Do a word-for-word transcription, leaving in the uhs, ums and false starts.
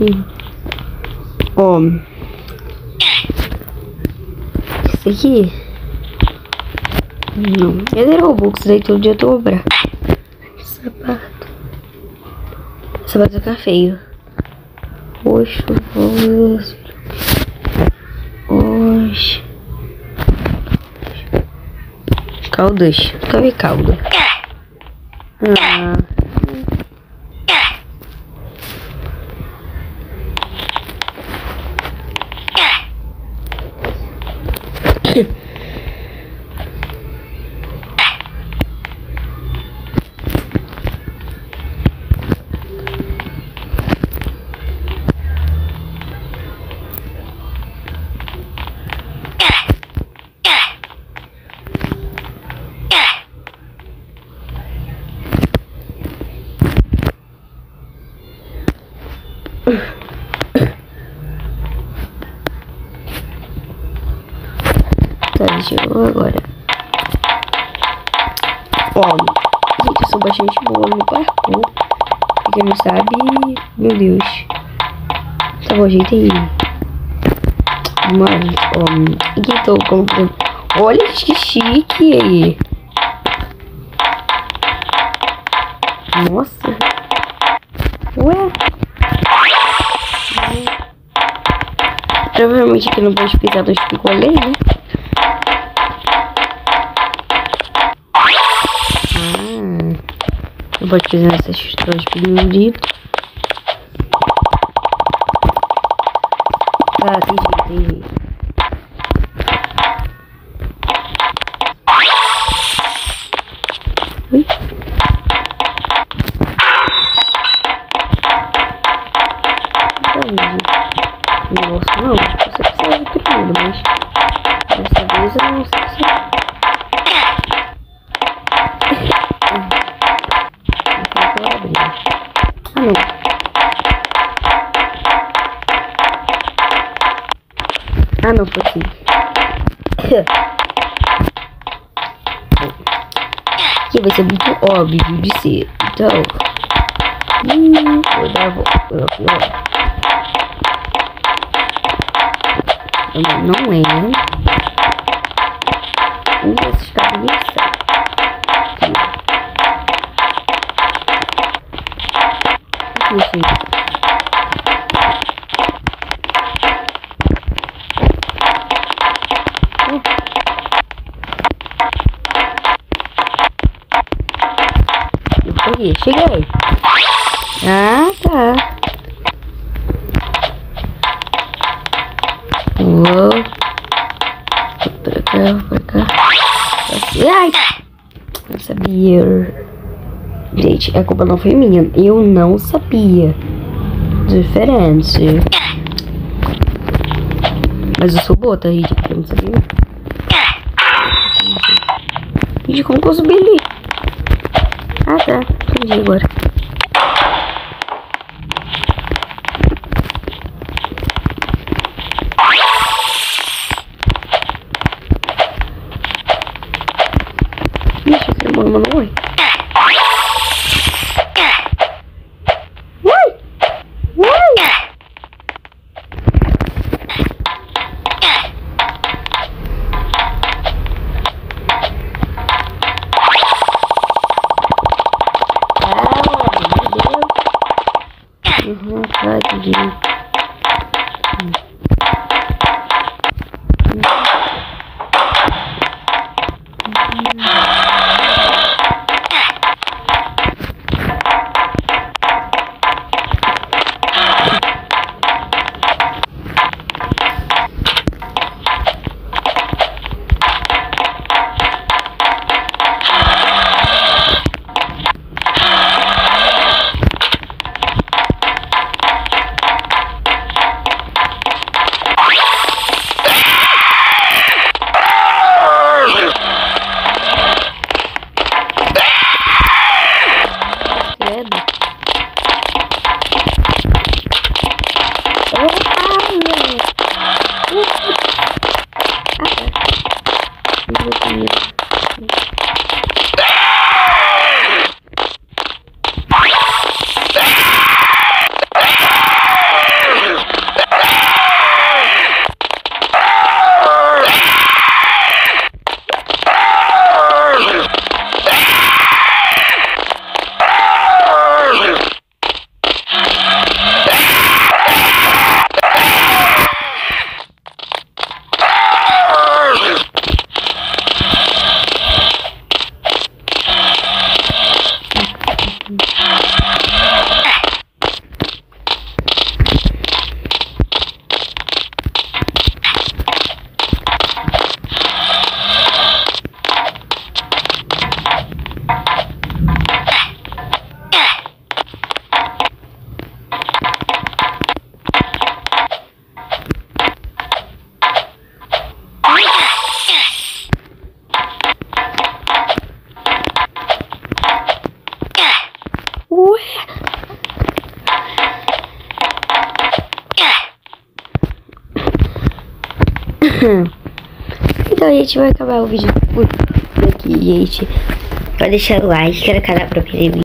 Ó. Esse aqui. Não. Ele é Roblox, aí todo dia eu tô obra. Sapato. Sapato vai ficar feio. Oxe, oxe. Oxe. Caldas. Nunca vi calda. Ah. Tá, deixa eu agora. Ó, gente, eu sou bastante boa no parkour. Pra quem não sabe, meu Deus. Tá bom, gente, aí. Mas, ó, aqui tô comprando. Olha que chique aí. Nossa. Ué. Provavelmente aqui não pode pisar dos picolés, né? Ah, não pode pisar nessas três pirulitos. Ah, tem jeito, tem jeito. Ui. Nossa, não, você precisa de tudo, mas dessa vez eu não sei se... Ah, não. Ah, não, foi assim. Aqui vai ser muito óbvio de ser, então... Hum, vou dar a volta. Não, não é um desses cabelos. Aqui. Aqui, oh. Aqui, cheguei. Ah, tá. Vou pra cá, pra cá. Ai! Não sabia. Gente, a culpa não foi minha. Eu não sabia. Diferente. Mas eu sou boa, tá, gente? Eu não sabia. Gente, como que eu subi ali? Ah, tá. Entendi agora. Mano, oi. Ui! Ui! Ah, meu Deus. Uhum, tá, entendi. Hum. Então a gente vai acabar o vídeo por aqui, gente. Pode deixar o like, quero canal pra ver vídeo.